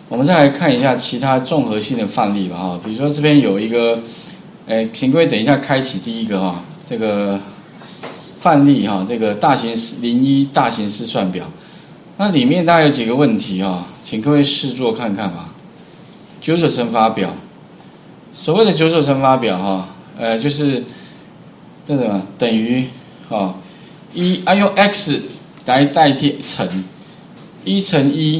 我们再来看一下其他综合性的范例吧哈，比如说这边有一个，请各位等一下开启第一个哈，这个范例哈，这个01大型试算表，那里面大概有几个问题哈，请各位试做看看吧。九九乘法表，所谓的九九乘法表哈，就是这什么等于用 x 来代替乘1乘1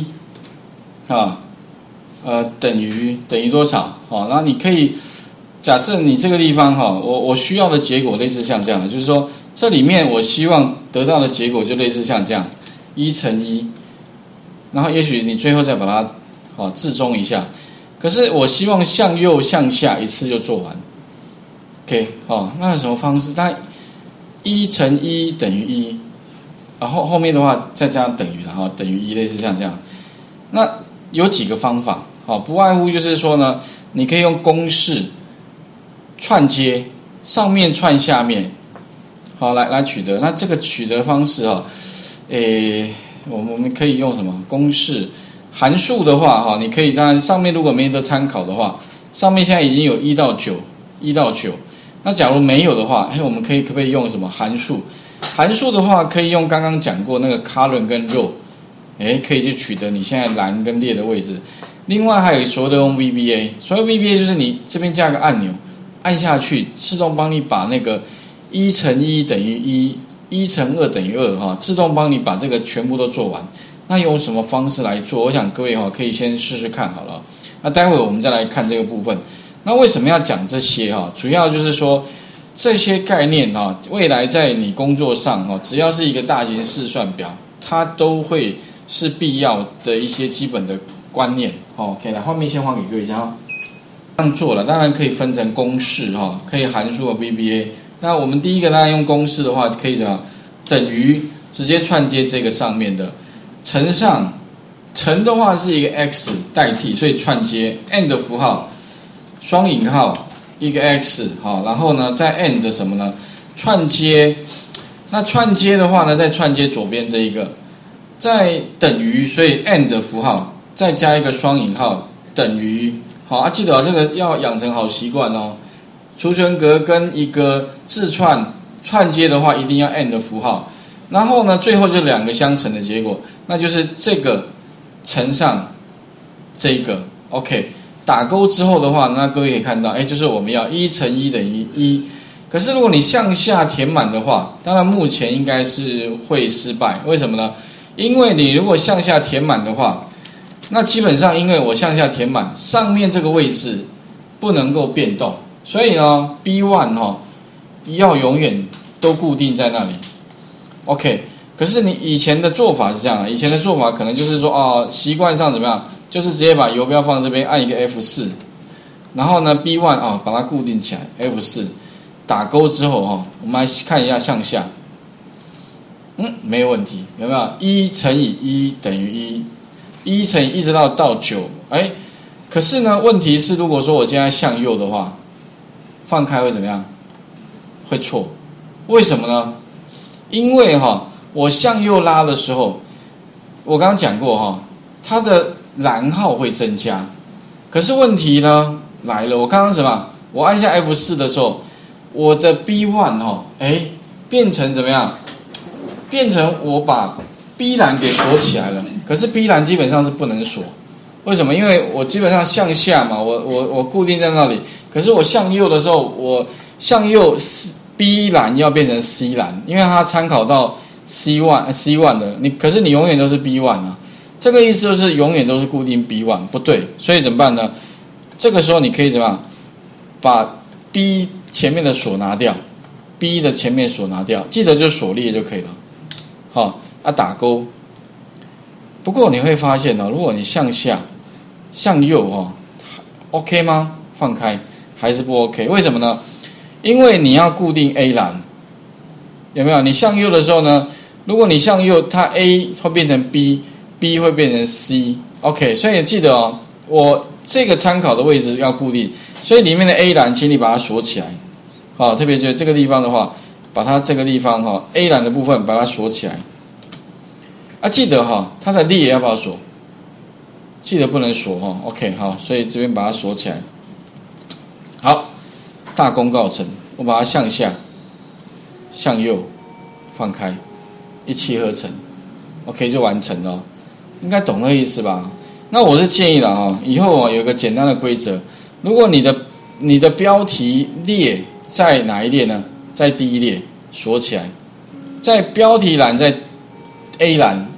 等于多少？那你可以假设你这个地方我需要的结果类似像这样的，就是说这里面我希望得到的结果就类似像这样1乘1，然后也许你最后再把它置中一下。可是我希望向右向下一次就做完 ，OK， 那有什么方式？它1乘1等于1，然后后面的话再加上等于，然后等于1，类似像这样。那有几个方法，不外乎就是说呢，你可以用公式串接，上面串下面，来取得。那这个取得方式我们可以用什么公式？函数的话你可以当然上面如果没得参考的话，上面现在已经有1到9，那假如没有的话，我们可不可以用什么函数？函数的话可以用刚刚讲过那个 column 跟 row， 可以去取得你现在栏跟列的位置。另外还有所谓的用 VBA， 所谓 VBA 就是你这边加个按钮，按下去自动帮你把那个1乘1等于1，1乘2等于2自动帮你把这个全部都做完。那用什么方式来做？我想各位可以先试试看好了。那待会我们再来看这个部分。那为什么要讲这些主要就是说这些概念未来在你工作上只要是一个大型试算表，它都会是必要的一些基本的观念。OK， 来画面先还给各位一下。这样做了，当然可以分成公式可以函数和 VBA。那我们第一个当然用公式的话，可以怎样？等于直接串接这个上面的。乘上乘的话是一个 x 代替，所以串接 and 符号双引号一个 x 然后呢再 and 什么呢？串接。那串接的话呢，再串接左边这一个，再等于，所以 and 符号再加一个双引号等于。记得这个要养成好习惯储存格跟一个字串接的话，一定要 and 符号。然后呢，最后就两个相乘的结果，那就是这个乘上这个 ，OK， 打勾之后的话，那各位可以看到，就是我们要1乘1等于1。可是如果你向下填满的话，当然目前应该是会失败。为什么呢？因为你如果向下填满的话，那基本上因为我向下填满，上面这个位置不能够变动，所以呢 ，B1 要永远都固定在那里。OK， 可是你以前的做法是这样以前的做法可能就是说习惯上怎么样，就是直接把游标放这边，按一个 F4， 然后呢 B1 把它固定起来 ，F4 打勾之后我们来看一下向下，没有问题，有没有？1乘以1等于1，1乘以一直到9，可是呢问题是如果说我现在向右的话，放开会怎么样？会错，为什么呢？因为我向右拉的时候，我刚刚讲过它的栏号会增加。可是问题呢来了，我刚刚什么？我按下 F4 的时候，我的 B1 变成怎么样？变成我把 B 栏给锁起来了。可是 B 栏基本上是不能锁，为什么？因为我基本上向下嘛，我固定在那里。可是我向右的时候，我向右B 栏要变成 C 栏，因为它参考到 C1 的，可是你永远都是 B1 啊，这个意思就是永远都是固定 B1， 不对，所以怎么办呢？这个时候你可以怎么样？把 B 前面的锁拿掉 ，B 的前面锁拿掉，记得就锁列就可以了。打勾。不过你会发现如果你向下、向右OK 吗？放开还是不 OK？ 为什么呢？因为你要固定 A 栏，有没有？你向右的时候呢，如果你向右，它 A 会变成 B，B 会变成 C，OK， 所以记得我这个参考的位置要固定，所以里面的 A 栏，请你把它锁起来。特别是这个地方的话，把它这个地方A 栏的部分把它锁起来。记得它的列要不要锁？ 记得不能锁哈。OK， 好，所以这边把它锁起来。好，大功告成，我把它向下、向右放开，一气呵成 ，OK 就完成了。应该懂那个意思吧？那我是建议了哈，以后有一个简单的规则，如果你的标题列在哪一列呢？在第一列锁起来，在标题栏在 A 栏